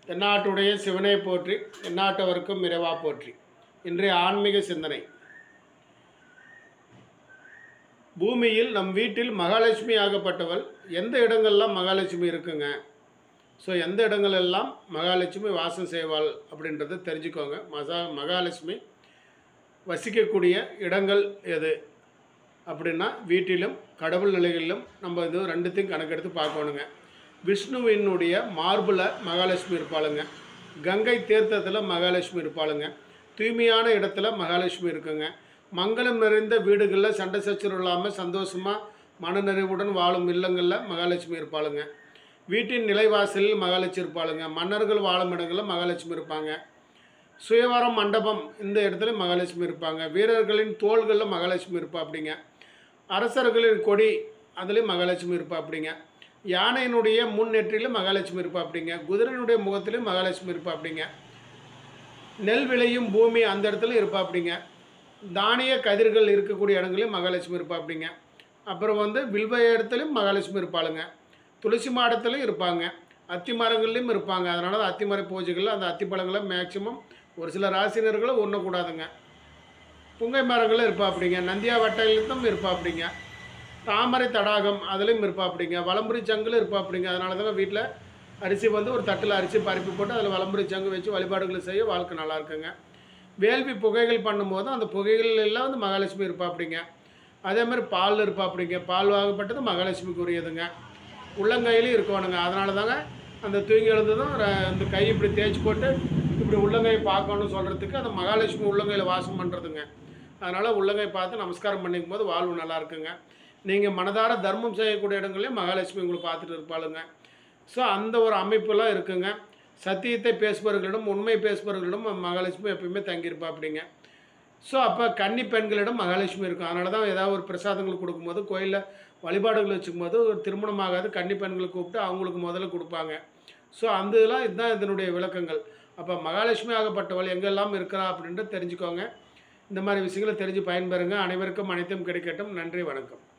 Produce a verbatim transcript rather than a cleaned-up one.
தென்னாட்டுடைய சிவனை போற்றி, எந்நாட்டவர்க்கும் இறைவா போற்றி. இன்றைய ஆன்மீக சிந்தனை. பூமியில் நம் வீட்டில் மகாலட்சுமி ஆகப்பட்டவள் எந்த இடங்கள்லாம் மகாலட்சுமி இருக்குங்க. ஸோ எந்த இடங்கள் எல்லாம் மகாலட்சுமி வாசம் செய்வாள் அப்படின்றத தெரிஞ்சுக்கோங்க. மகா மகாலட்சுமி வசிக்கக்கூடிய இடங்கள் எது அப்படின்னா வீட்டிலும் கடவுள் நிலைகளிலும் நம்ம இது ரெண்டுத்தையும் கணக்கெடுத்து பார்க்கணுங்க. விஷ்ணுவினுடைய மார்பில் மகாலட்சுமி இருப்பாளுங்க. கங்கை தீர்த்தத்தில் மகாலட்சுமி இருப்பாளுங்க. தூய்மையான இடத்துல மகாலட்சுமி இருக்குங்க. மங்களம் நிறைந்த வீடுகளில் சண்டை சச்சரவு இல்லாமல் சந்தோஷமாக மனநிறைவுடன் வாழும் இல்லங்களில் மகாலட்சுமி இருப்பாளுங்க. வீட்டின் நிலைவாசலில் மகாலட்சுமி இருப்பாளுங்க. மன்னர்கள் வாழும் இடங்களில் மகாலட்சுமி இருப்பாங்க. சுயவரம் மண்டபம் இந்த இடத்துல மகாலட்சுமி இருப்பாங்க. வீரர்களின் தோள்களில் மகாலட்சுமி இருப்பா அப்படிங்க. அரசர்களின் கொடி அதுலேயும் மகாலட்சுமி இருப்பா அப்படிங்க. யானையினுடைய முன்னெற்றிலும் மகாலட்சுமி இருப்பா அப்படிங்க. குதிரையினுடைய முகத்திலையும் மகாலட்சுமி இருப்பா அப்படிங்க. நெல் விளையும் பூமி அந்த இடத்துல இருப்பா அப்படிங்க. தானிய கதிர்கள் இருக்கக்கூடிய இடங்களையும் மகாலட்சுமி இருப்பா அப்படிங்க. அப்புறம் வந்து வில்வ இடத்துலையும் மகாலட்சுமி இருப்பாளுங்க. துளசி மாடத்துலையும் இருப்பாங்க. அத்தி மரங்கள்லையும் இருப்பாங்க. அதனால தான் அத்தி மர பூஜைகளில் அந்த அத்தி பழங்களை மேக்சிமம் ஒரு சில ராசினர்களை உண்ணக்கூடாதுங்க. புங்கை மரங்களும் இருப்பா அப்படிங்க. நந்தியா வட்டையிலும் இருப்பா அப்படிங்க. தாமரை தடாகம் அதுலேயும் இருப்பா அப்படிங்க. வலம்புரி சங்குல இருப்பா அப்படிங்க. அதனால தாங்க வீட்டில் அரிசி வந்து ஒரு தட்டில் அரிசி பருப்பி போட்டு அதில் வலம்புரி சங்கு வச்சு வழிபாடுகளை செய்ய வாழ்க்கை நல்லா இருக்குங்க. வேள்வி புகைகள் பண்ணும்போது அந்த புகைகள் எல்லாம் வந்து மகாலட்சுமி இருப்பா அப்படிங்க. அதே மாதிரி பால் இருப்பா அப்படிங்க. பால் வாங்கப்பட்டது மகாலட்சுமிக்கு உரியதுங்க. உள்ளங்கையிலையும் இருக்கணுங்க. அதனால தாங்க அந்த தூங்கி எழுந்ததும் அந்த கை இப்படி தேய்ச்சி போட்டு இப்படி உள்ளங்கையை பார்க்கணும்னு சொல்கிறதுக்கு அந்த மகாலட்சுமி உள்ளங்கையில் வாசம் பண்ணுறதுங்க. அதனால் உள்ளங்கை பார்த்து நமஸ்காரம் பண்ணிக்கும் போது வாழ்வு நல்லா இருக்குங்க. நீங்கள் மனதார தர்மம் செய்யக்கூடிய இடங்களையும் மகாலட்சுமி உங்களை பார்த்துட்டு இருப்பாளுங்க. ஸோ அந்த ஒரு அமைப்பெல்லாம் இருக்குங்க. சத்தியத்தை பேசுபவர்களிடம் உண்மை பேசுபவர்களிடம் மகாலட்சுமி எப்பயுமே தங்கியிருப்பா அப்படிங்க. ஸோ அப்போ கன்னி பெண்களிடம் மகாலட்சுமி இருக்கும். அதனால தான் ஏதாவது ஒரு பிரசாதங்கள் கொடுக்கும்போது கோயிலில் வழிபாடுகள் வச்சுக்கும் போது ஒரு திருமணமாகாது கன்னி பெண்களை கூப்பிட்டு அவங்களுக்கு முதல்ல கொடுப்பாங்க. ஸோ அந்த இதெல்லாம் இதுதான் இதனுடைய விளக்கங்கள். அப்போ மகாலட்சுமி ஆகப்பட்டவள் எங்கெல்லாம் இருக்கிறா அப்படின்ட்டு தெரிஞ்சுக்கோங்க. இந்த மாதிரி விஷயங்களை தெரிஞ்சு பயன்பெறுங்க. அனைவருக்கும் அனைத்தும் கிடைக்கட்டும். நன்றி, வணக்கம்.